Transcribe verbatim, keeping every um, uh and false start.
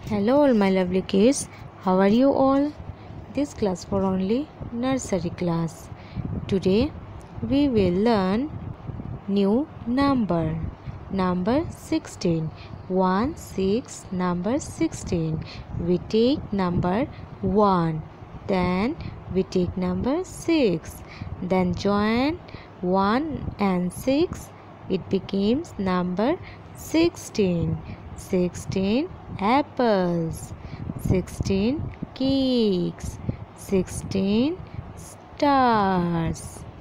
Hello all my lovely kids, how are you all? This class for only nursery class. Today we will learn new number. Number sixteen. one, six, number sixteen. We take number one. Then we take number six. Then join one and six. It becomes number sixteen. sixteen apples. sixteen cakes. sixteen stars.